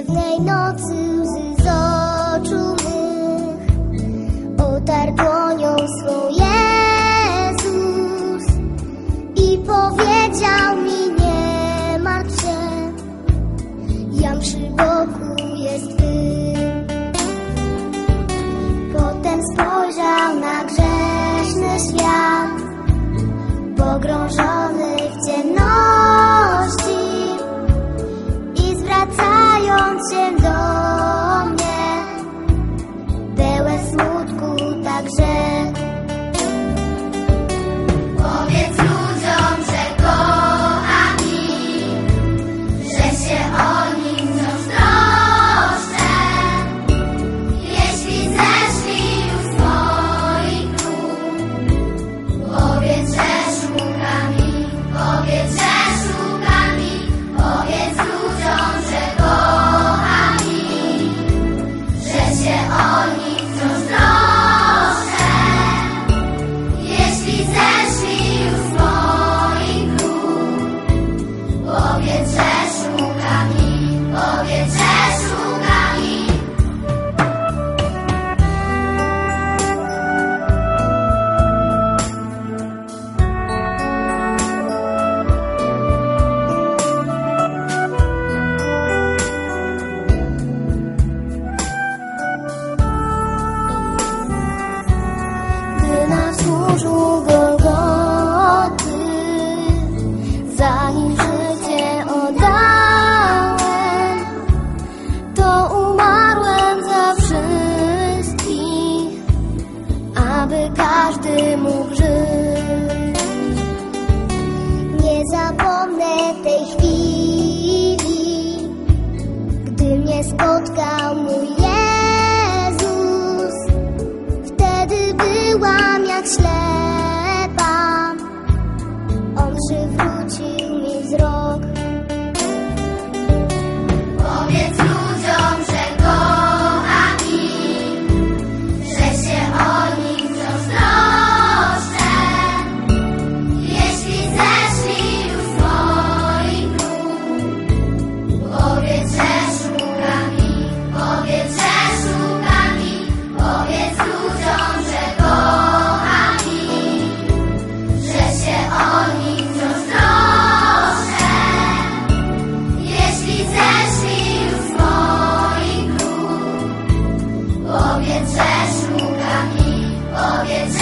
Pewnej nocy łzy z oczu mych otarł dłonią swą Jezus i powiedział mi: nie martw się, jam przy boku jest Ty. Potem spojrzał na grzeszny świat, pogrążony w ciemności, i zwracając się do mnie, pełen smutku także: powiedz ludziom, że kocham ich, że się o nich wciąż troszczę. Jeśli zeszli już z moich nóg, powiedz, że szukam ich, powiedz, że szukam ich, powiedz ludziom, że kocham ich, że się o nich wciąż troszczę. Jeśli zeszli już z moich nóg, powiedz, że szukam ich, powiedz, że szukam ich. Gdy na wzgórzu Golgoty za nim życie oddałem, to umarłem za wszystkich, aby każdy mógł żyć. Nie zapomnę tej chwili, gdy mnie spotkał mój Jezus. Wtedy byłam jak ślepa, On przywrócił mi wzrok. Powiedz ludziom, że kocham ich, że się o nich wciąż troszczę. Jeśli zeszli już z moich nóg, powiedz, że szukam ich, powiedz, że szukam ich, powiedz ludziom, że kocham ich, że się o nich wciąż troszczę. Jeśli zeszli już z moich nóg, powiedz, że szukam ich, powiedz,